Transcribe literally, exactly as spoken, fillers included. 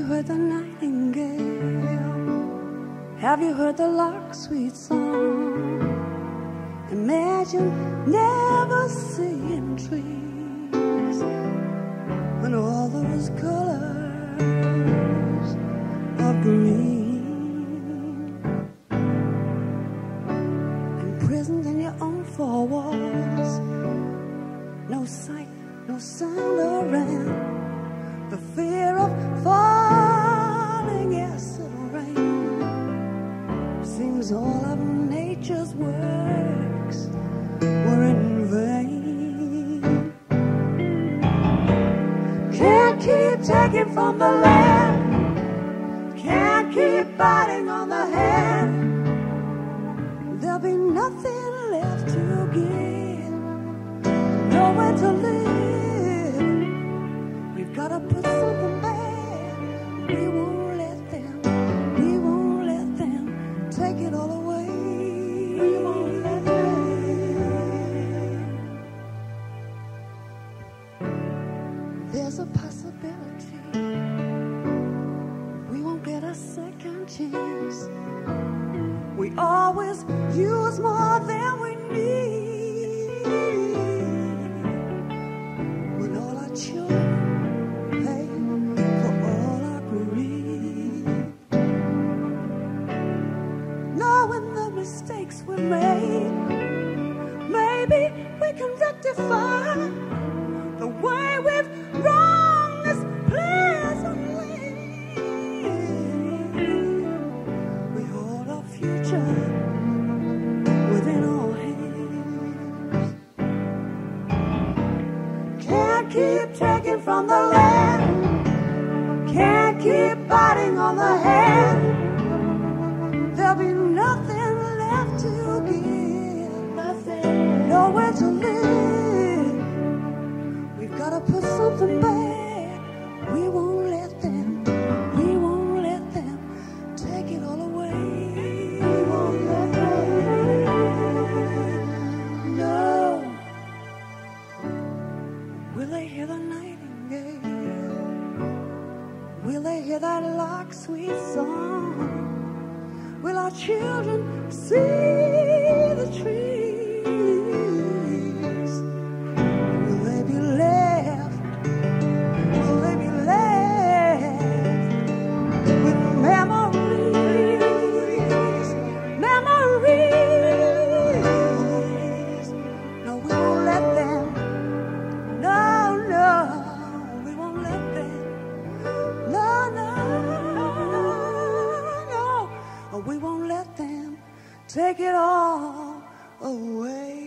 heard the nightingale? Have you heard the lark's sweet song? Imagine never seeing trees and all those colors of green, imprisoned in your own four walls, no sight, no sound around. The fear of falling acid rain seems all of nature's works were in vain. Can't keep taking from the land, can't keep biting on the hand. There'll be nothing left to give, nowhere to live. Gotta put something back. We won't let them, we won't let them take it all away. We won't let them. There's a possibility we won't get a second chance. We always use more than we need. When all our children mistakes we made, maybe we can rectify the way we've wronged this pleasant land. We hold our future within our hands. Can't keep taking from the land, can't keep biting on the hand. There'll be nothing to give, nothing, nowhere to live. We've got to put something back. We won't let them, we won't let them take it all away. We won't let them. No. Will they hear the nightingale? Will they hear that lark's sweet song? Will our children see the trees? Will they be left? Will they be left with memories? Memories. No, we won't let them. No, no, we won't let them. No, no. We won't let them take it all away.